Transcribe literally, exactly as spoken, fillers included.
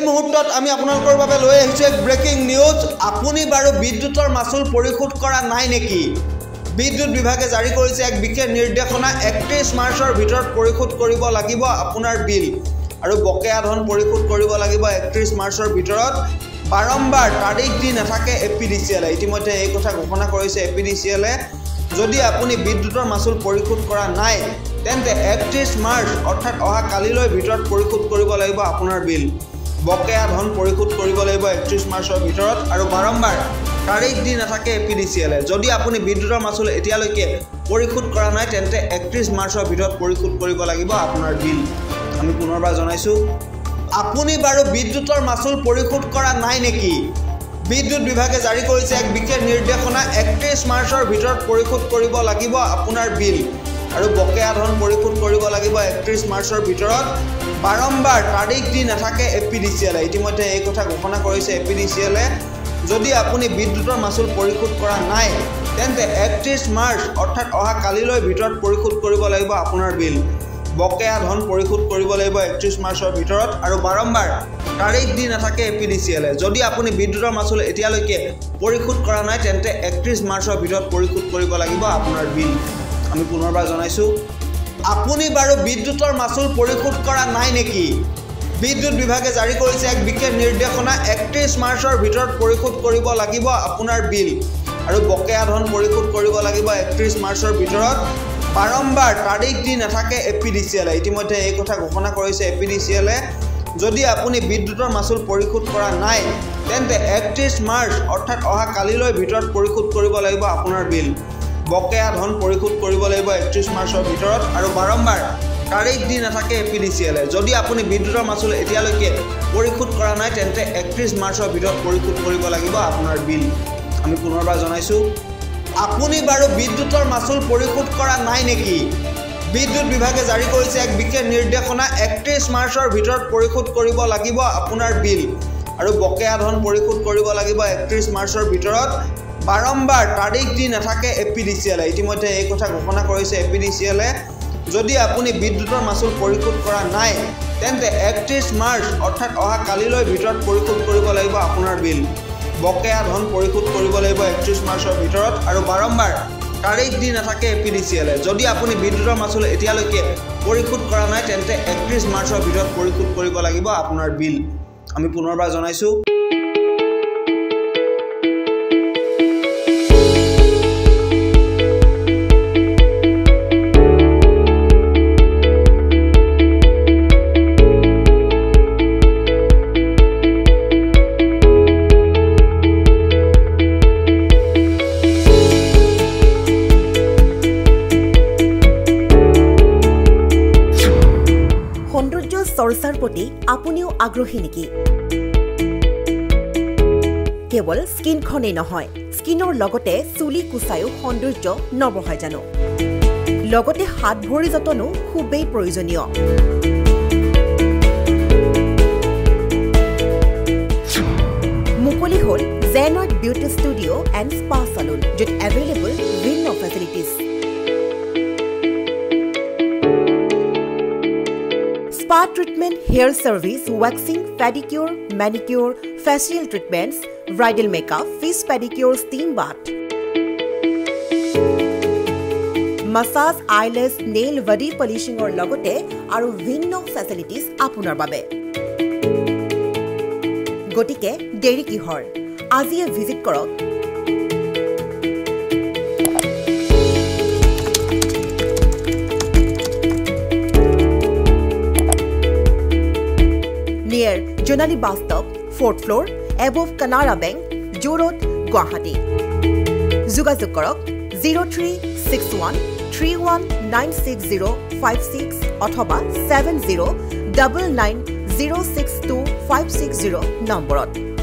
মুহূৰ্তত আমি আপোনালোকৰ বাবে লৈ আহিছো এক ব্ৰেকিং নিউজ আপুনি বাৰু বিদ্যুতৰ মাচুল পৰিশোধ কৰা নাই নেকি বিদ্যুৎ বিভাগে জাৰি কৰিছে এক বিশেষ নিৰ্দেশনা একত্ৰিশ মাৰ্চৰ ভিতৰত পৰিশোধ কৰিব লাগিব আপোনাৰ বিল আৰু বকেয়া ধন পৰিশোধ কৰিব লাগিব একত্ৰিশ মাৰ্চৰ ভিতৰত বাৰম্বাৰ তাৰিখ দি নাথাকে এপিডিচিএল ইতিমধ্যে এই কথা ঘোষণা কৰিছে এপিডিচিএল যদি আপুনি বিদ্যুতৰ মাচুল পৰিশোধ কৰা নাই তেন্তে একত্ৰিশ মাৰ্চ অৰ্থাৎ অহা কালিলৈ ভিতৰত পৰিশোধ কৰিব লাগিব আপোনাৰ বিল বকেয়া ধন পৰিশোধ কৰিব লাগিব একত্ৰিশ মাৰ্চৰ ভিতৰত আৰু বাৰম্বাৰ তাৰিখ দি নাথাকে এপিডিচিএল যদি আপুনি বিদ্যুতৰ মাচুল এতিয়ালৈকে পৰিশোধ কৰা নাই তেন্তে একত্ৰিশ মাৰ্চৰ ভিতৰত পৰিশোধ কৰিব লাগিব আপোনাৰ বিল আমি পুনৰবাৰ জনাইছো আপুনি বাৰু বিদ্যুতৰ মাচুল পৰিশোধ কৰা নাই নেকি বিদ্যুৎ বিভাগে জাৰি কৰিছে এক বিশেষ নিৰ্দেশনা একত্ৰিশ মাৰ্চৰ ভিতৰত পৰিশোধ কৰিব লাগিব আপোনাৰ বিল আৰু বকেয়া ধন পৰিশোধ কৰিব লাগিব একত্ৰিশ মাৰ্চৰ ভিতৰত বাৰম্বাৰ তাৰিখ দি নাথাকে এপিডিচিএল ইতিমধ্যে এই কথা ঘোষণা কৰিছে এপিডিচিএল যদি আপুনি বিদ্যুতৰ মাচুল পৰিশোধ কৰা নাই তেন্তে একত্ৰিশ মাৰ্চ অৰ্থাৎ অহা কালিলৈ ভিতৰত পৰিশোধ কৰিব লাগিব আপোনাৰ বিল বকেয়া ধন পৰিশোধ কৰিব লাগিব একত্ৰিশ মাৰ্চৰ ভিতৰত আৰু বাৰম্বাৰ তাৰিখ দি নাথাকে এপিডিচিএল যদি আপুনি বিদ্যুতৰ মাচুল এতিয়ালৈকে পৰিশোধ কৰা নাই তেন্তে একত্ৰিশ মাৰ্চৰ ভিতৰত পৰিশোধ কৰিব লাগিব আপোনাৰ বিল আমি পুনৰবাৰ জনাইছো আপুনি বাৰু বিদ্যুতৰ মাচুল পৰিশোধ কৰা নাই নেকি বিদ্যুৎ বিভাগে জাৰি কৰিছে এক বিশেষ নিৰ্দেশনা একত্ৰিশ মাৰ্চৰ ভিতৰত পৰিশোধ কৰিব লাগিব আপোনাৰ বিল আৰু বকেয়া ধন পৰিশোধ কৰিব লাগিব একত্ৰিশ মাৰ্চৰ ভিতৰত বাৰম্বাৰ তাৰিখ দি নাথাকে এপিডিচিএল ইতিমধ্যে এই কথা ঘোষণা কৰিছে এপিডিচিএল যদি আপুনি বিদ্যুতৰ মাচুল পৰিশোধ কৰা নাই তেন্তে একত্ৰিশ মাৰ্চ অৰ্থাৎ অহা কালিলৈ ভিতৰত পৰিশোধ কৰিব লাগিব আপোনাৰ বিল বকেয়া ধন পৰিশোধ কৰিব লাগিব একত্ৰিশ মাৰ্চৰ ভিতৰত আৰু বাৰম্বাৰ তাৰিখ দি নাথাকে এপিডিচিএল যদি আপুনি বিদ্যুতৰ মাচুল এতিয়ালৈকে পৰিশোধ কৰা নাই তেন্তে একত্ৰিশ মাৰ্চৰ ভিতৰত পৰিশোধ কৰিব লাগিব আপোনাৰ বিল আমি পুনৰবাৰ জনাইছো আপুনি বাৰু বিদ্যুতৰ মাচুল পৰিশোধ কৰা নাই নেকি বিদ্যুৎ বিভাগে জাৰি কৰিছে এক বিশেষ নিৰ্দেশনা একত্ৰিশ মাৰ্চৰ ভিতৰত পৰিশোধ কৰিব লাগিব আপোনাৰ বিল আৰু বকেয়া ধন পৰিশোধ কৰিব লাগিব একত্ৰিশ মাৰ্চৰ ভিতৰত বাৰম্বাৰ তাৰিখ দি নাথাকে এপিডিচিএল ইতিমধ্যে এই কথা ঘোষণা কৰিছে এপিডিচিএল যদি আপুনি বিদ্যুতৰ মাচুল পৰিশোধ কৰা নাই তেন্তে একত্ৰিশ মাৰ্চ অৰ্থাৎ অহা কালিলৈ ভিতৰত পৰিশোধ কৰিব লাগিব আপোনাৰ বিল বকেয়া ধন পৰিশোধ কৰিব লাগিব একত্ৰিশ মাৰ্চৰ ভিতৰত আৰু বাৰম্বাৰ তাৰিখ দি নাথাকে এপিডিচিএল যদি আপুনি বিদ্যুতৰ মাচুল এতিয়ালৈকে পৰিশোধ কৰা নাই তেন্তে একত্ৰিশ মাৰ্চৰ ভিতৰত পৰিশোধ কৰিব লাগিব আপোনাৰ বিল আমি পুনৰবাৰ জনাইছো চৰ্চাৰ প্ৰতি আপুনিও আগ্ৰহী নেকি কেৱল স্কিনখনেই নহয় স্কিনৰ লগতে চুলি কুচায়ো সৌন্দৰ্য নবঢ়ায় জানো লগতে হাত ভৰি যতনো খুবেই প্ৰয়োজনীয় মুকলি হ'ল জেনট বিউটি ষ্টুডিঅ' এণ্ড স্পা চালুন য'ত এভেইলেবল ভিন্ন facilities Spa treatment, hair service, waxing, pedicure, manicure, facial treatments, bridal makeup, fish pedicure, steam bath. Massage, eyelash, nail, body polishing or logote aru vinno facilities apunar babe. Gotike deri kihor. Ajiye visit korok. Near Jonali Bus Stop, fourth floor, above Kanara Bank, Joo Road, Guwahati. Jogajog korok zero three six one three one nine six zero five six othoba seven zero nine nine zero six two five six zero numberot.